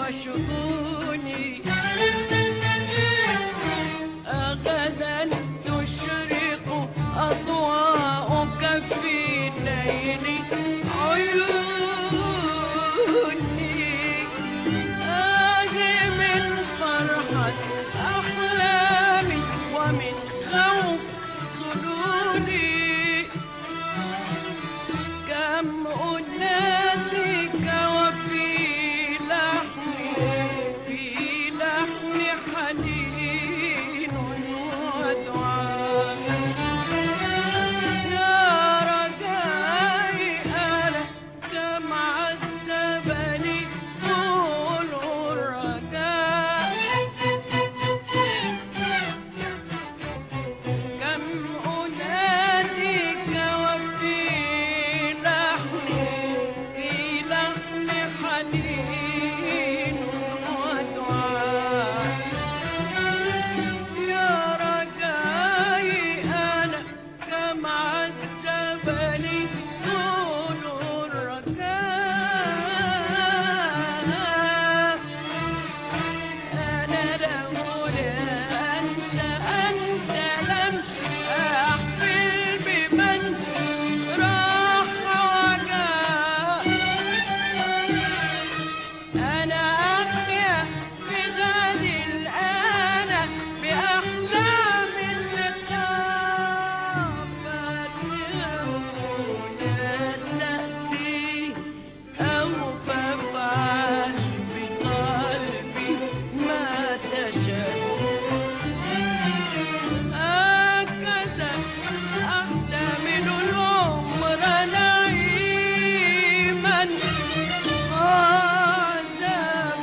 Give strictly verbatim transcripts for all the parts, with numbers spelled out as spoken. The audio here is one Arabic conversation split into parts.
وشجوني غدا تشرق أضواءك في الليل عيوني آه من فرحة أحلامي ومن خوف ظنوني كم أناديك وفي لحني في لحن حنين ودعاء يا رجائي أنا كم عذبني طول الرجاء كم أناديك وفي لحني في لحن حنين ودعاء يا رجائي أنا كم عذبني طول الرجاء أنا لولا أنت أنت لم أحفل بمن راح وجاء أنا أحيا بغالي الآن بأحلام اللقاء فاليوم تأتي أو فافعل بقلبي ما تشاء هكذا أحتمل العمر نعيما عذابا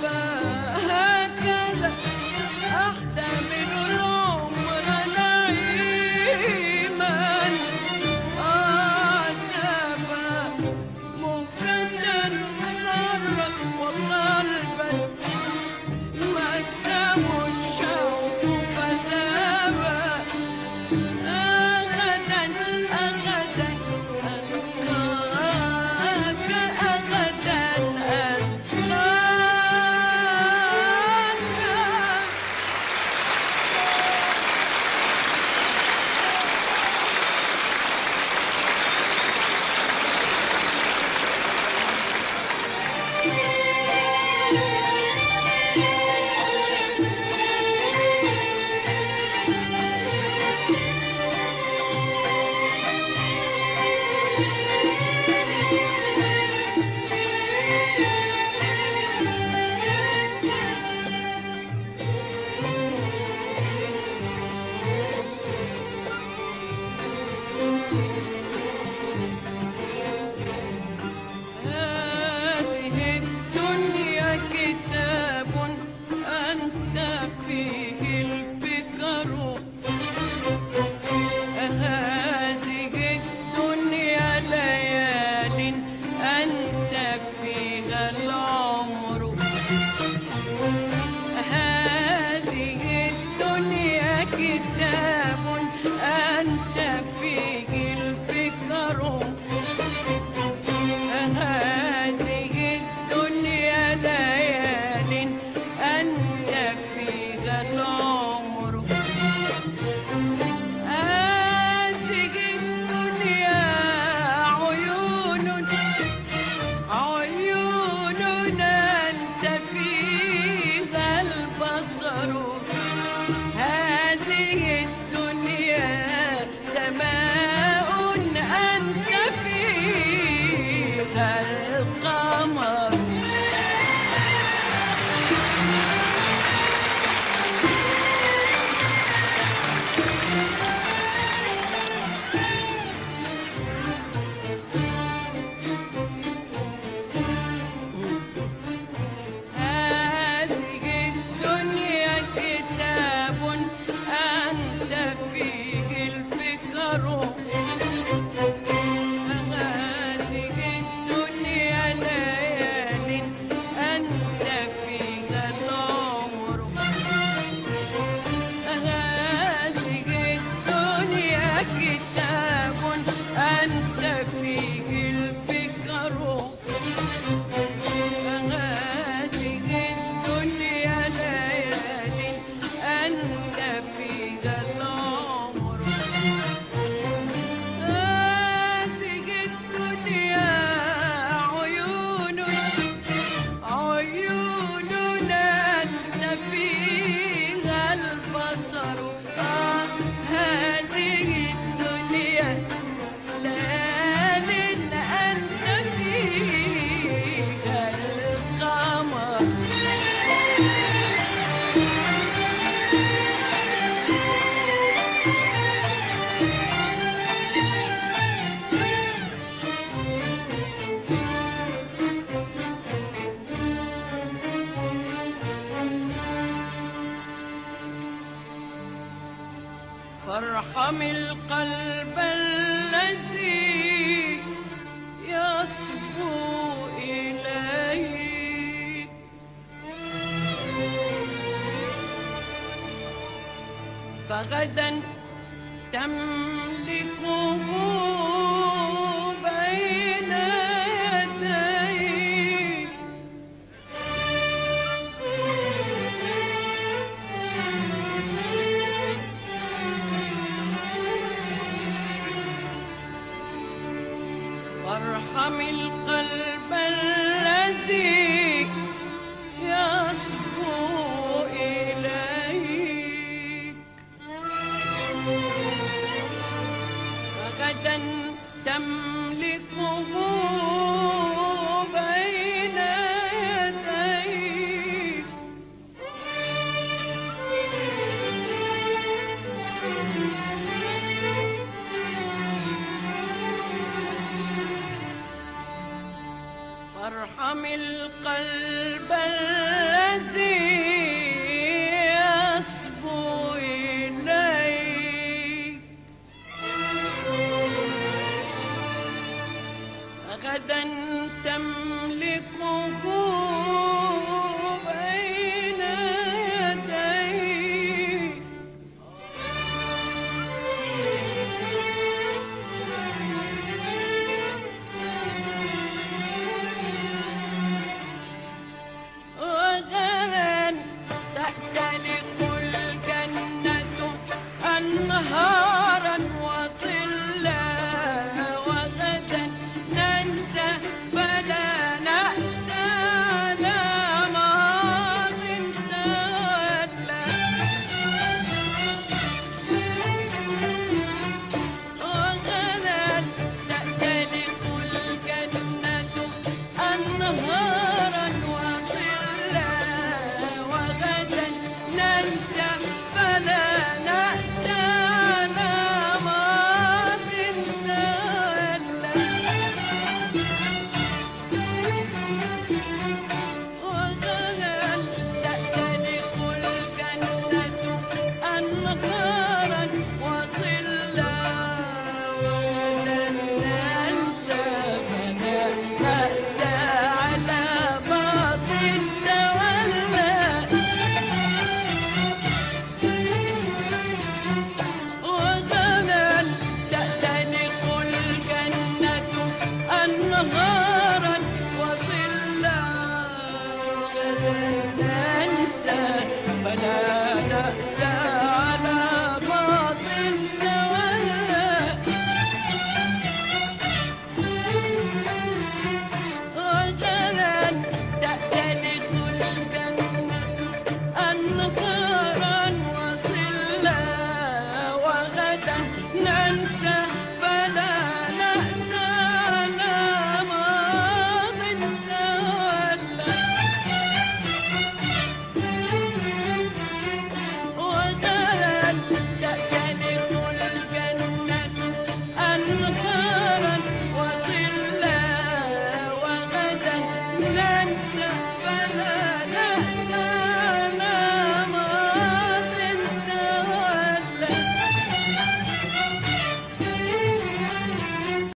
فارحم القلب الذي يصبو إليك، فغدا تملكه بين يديك. وارحم القلب الذي يصبو إليك، فغدا تملكه بين يديك. وارحم القلب الذي يصبو إليك، غدا تملكه بين يديك. وغدا تختلق الجنة أنهارا وظلا، وغدا ننسى فلا نأسى على ماض تولى. وغدا تختلق الجنة أنهارا وظلا، وغدا ننسى فلا نأسى على ماض تولى. وغدا تختلق الجنة أنهارا وظلا، وغدا ننسى فلا نأسى على ماض تولى. وغدا تختلق الجنة أنهارا وظلا، وغدا ننسى فلا